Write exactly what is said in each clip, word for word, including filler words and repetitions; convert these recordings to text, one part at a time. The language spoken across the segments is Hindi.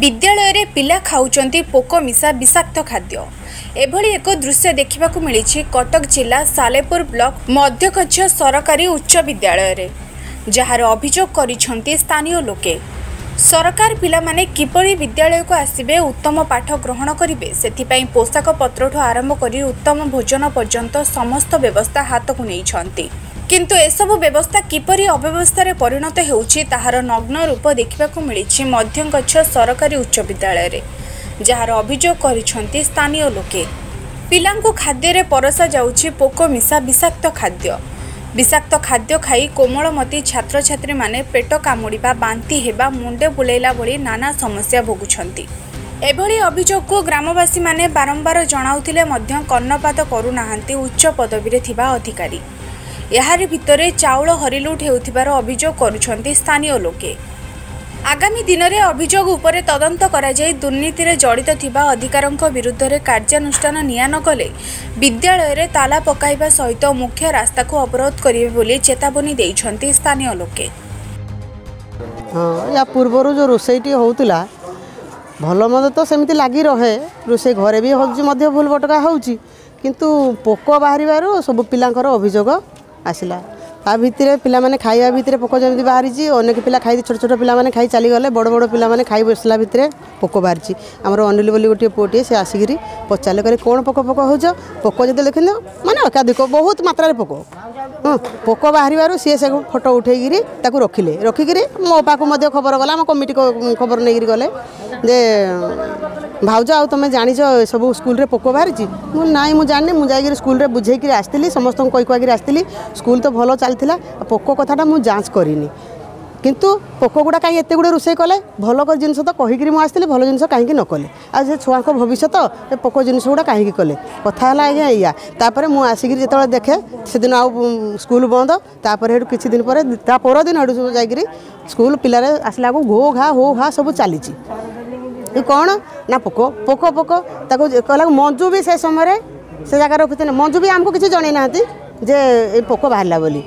विद्यालय रे पिला खाउचंती पोक मिसा विषाक्त खाद्य। एभली एक दृश्य देखा मिली कटक जिला सालेपुर ब्लॉक मध्यकच्छ सरकारी उच्च विद्यालय रे, जार अभियोग करिसेंती स्थानीय लोके। सरकार पिला माने किपरि विद्यालय को आसिबे, उत्तम पाठ ग्रहण करिवे, सेथिपई पोशाक पत्रठू आरंभ करी उत्तम भोजन पर्यंत समस्त व्यवस्था हाथ को नहीं छंती। किंतु एसबु व्यवस्था किपरि अव्यवस्था रे परिणत हेउछि ताहार नग्न रूप देखा मिली मध्यकच्छ सरकारी उच्च विद्यालय रे, जार अभियोग करिसेंती स्थानीय लोके। पिलांकु खाद्य रे परसा जाउछि पोक मिसा विषाक्त खाद्य। विषाक्त खाद्य खाई कोमलमती छात्र छात्री माने पेट कामुड़िबा, बांती हेबा, मुंडे बुलेला भली नाना समस्या भोगुछंती। एभली अभियोग को ग्रामवासी माने बारंबार जणाउथिले मध्य कर्णपात करूनाहांती उच्च पदवी रे थिबा अधिकारी। याहारि भितरे चाउल हरिलुट हेउथिबार अभियोग करुछंती स्थानीय लोके। आगामी दिन में अभियोग उपरे तदंत करा जाय दुर्नीति रे जड़ित थिबा अधिकारीक विरुद्ध रे कार्यानुष्ठान निया न कले विद्यालय रे ताला पकाइबा सहित मुख्य रास्ता को अवरोध करिवे बोली चेतावनी देइछंती स्थानीय लोके। हाँ, या पूर्व जो रोसईटी होउतिला भल मद तो सेमती लागी रहे, रोसई घरे भी होउची मध्य भूल बटका होउची, किंतु पोक बाहरिबारो सब पिलांकर अभियोग आसिला। ता भितर पिला माने खाइबा भितर पोक जमी बाहरी, अनेक पिला खाई छोट छोट पिला माने खाई चली गले, बड़ बड़ पिला माने खाई बसला भितर पोक बाहरी। आमर अनिल बोली गोटे पुओटे से आसिक पचारे कहे कौन पोक पोक हो पोक जो देख माने एकाधिक बहुत मात्रा पोक हाँ पोक बाहर सी से फोटो उठेकरी रखिले रखिकी मो पाक खबर गला आम कमिटी खबर नहीं गले जे भाउज आ तुम जानी सब स्कूल रे पोक बाहरी नाई मुझे जानी मुझे स्कूल बुझे आसती समस्त कही कहीकि आसती स्कूल तो भल चलता पोक कथाटा मुझे जांच करनी किंतु पोक गुड़ा कहीं एत गुड़े रोषे कले भल जिन तो कहीकि मुझे भल जिन कहीं न कले आ छुआ भविष्य पोक जिन गुड़ा कहीं कले कथा आज्ञा या तापर मुझे आसिक जो देखे से दिन आउ स्कूल बंद तापर किसी दिन पर पर दिन हेटू जाकि स्कूल पिलार आसला घो घा हो घा सब चली कौन ना पोक पोक पोक कहला मंजू भी से समय से जगह रखते मंजू भी आमको किसी जन ना जे पोक बाहरला बोली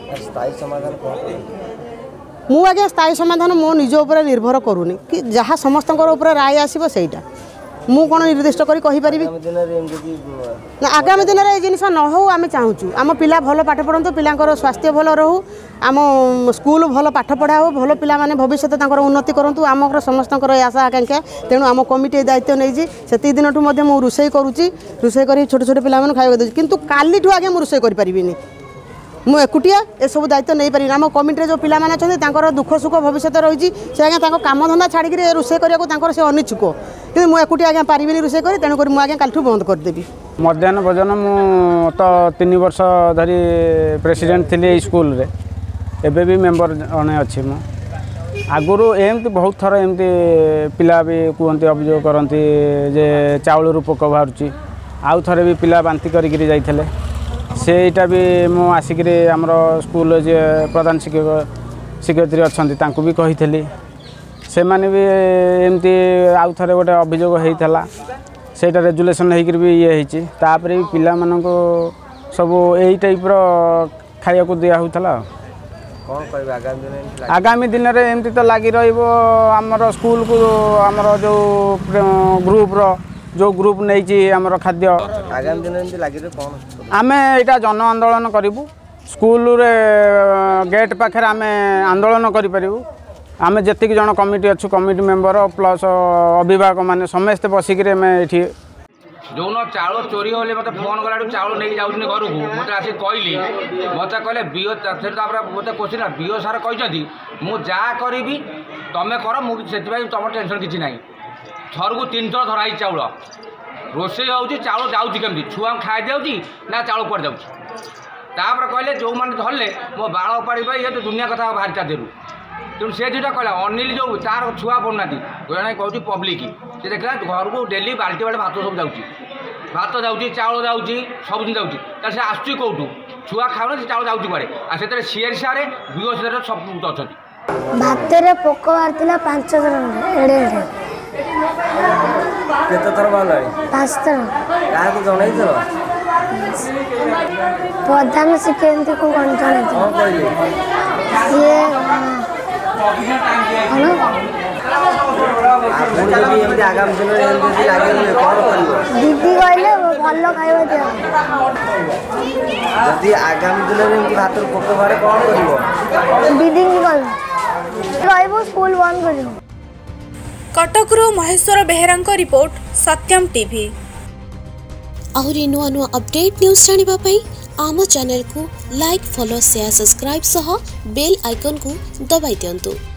मु आगे स्थायी समाधान मो निज उपर निर्भर करूनी कि जहाँ समस्त राय आसो सहीटा मु कौन निर्दिष्ट करी ना आगामी दिन में जिन न हो आम चाहूँ आम पिला भल पाठ पढ़ु पिलांकर स्वास्थ्य भल रहू आम स्कूल भल पाठ पढ़ा हो भल पिला माने भविष्य उन्नति करूँ आम समस्त आशा आकांक्षा तेणु आम कमिटी दायित्व नहीं से दिन मुझे रोषे करुँची रोषे कर छोट छोट पिला खाଇବା दूसरी किंतु काली आगे मुझे रोषे करें मु एकुटिया ए सब दायित्व नहीं पारि आम कमिटी जो पिला अच्छा दुख सुख भविष्य रही से आज्ञा काम धंदा छाड़ी रोषे करने से अनिच्छुक कि मुझे एकुटिया आज्ञा पारिनी रोषे कर तेणुक मुझे कालठू बंद करदेवी मध्याह्न भोजन मु तो तीन वर्ष धरी प्रेसिडेंट थी स्कूल रे एबे भी मेंबर जने अच्छी मु आगुरी एमती बहुत थर एमती पिला भी कहते अभियोग करती जे चाउल पोक बाहर आउ थे भी पिला बांती करी जाइए सेटा भी मु आसिक आमर स्कूल जे प्रधान शिक्षक शिक्षयित्री अच्छा भी कही से माने भी एमती आउ थे गोटे अभियोग होता सेटा रेजुलेसन होकर भी ये होपर भी पिला मानक सब यही टाइप खाया को दिया होता आगामी दिन में एमती तो लगी रमर स्कूल को आमर जो ग्रुप रो जो ग्रुप नहीं आमर खाद्य आगामी दिन में लगी कौन आम यहाँ जन आंदोलन करूँ स्कूल रे गेट पाखे आम आंदोलन करूँ आम जी जन कमिटी अच्छु कमिटी मेंबर प्लस अभिभावक मैंने समस्ते बसिक ये जो न चाउल चोरी होले मत फोन कला चाउल नहीं जाऊँ घर को मत आस कहली मत कहले बीओ मत क्वेश्चन बीओ सार कहते मुझा करी तुम कर मुझे तुम टेंशन किसी ना थर को तीन थर धराई चाउल रोषे होती चाउल जाऊँगी कमी छुआ खाई जाऊँगी ना चाउल पड़ जाऊँपर कहले जो मैंने धरले मो बाल उपाड़ी ये तो दुनिया कथा बाहर ता देलु तेणु से दुटा कहला अनिल जो तार छुआ पड़ना जड़े कहूँ पब्लिक से देखला घर को डेली बाल्टी बाल्टी भात सब जाऊँगी भात जाऊँगी चाउल जाऊँगी सब दिन जाऊँगी से आसूँ कौटू छुआ खाऊ से चाउल जाऊँगी कुआड़े आ से सीआर सारे बीओ सारे सब अच्छा भात पोक बाहर पांच केते थर बाहर पांच थर क्या जन प्रधान शिक्षक को कौन जन कौन कहले सी ଆପଣ ଯଦି ଏମିତି ଆଗାମୀ ଦିନରେ ଏମିତି ଯଦି ଲାଗି ରୁହେ କ'ଣ କରିବ? ଦିଦି କହିଲେ ଭଲ ଖାଇବା ଦିଅ। ଯଦି ଆଗାମୀ ଦିନରେ ଏମିତି ଭାତରୁ ପୋକ ବାହାରେ କ'ଣ କରିବ? ଦିଦିଙ୍କୁ କହିବୁ ରହିବୁ ସ୍କୁଲ ବନ୍ଦ କରିବୁ। କଟକରୁ ମହେଶ୍ୱର ବେହେରାଙ୍କ ରିପୋର୍ଟ ସତ୍ୟମ ଟିଭି। ଆହୁରି ନୂଆ ନୂଆ ଅପଡେଟ୍ ନ୍ୟୁଜ୍ ଜାଣିବା ପାଇଁ ଆମ ଚ୍ୟାନେଲକୁ ଲାଇକ୍ ଫଲୋ ସେୟାର ସବସ୍କ୍ରାଇବ୍ ସହ ବେଲ୍ ଆଇକନ୍କୁ ଦବାଇ ଦିଅନ୍ତୁ।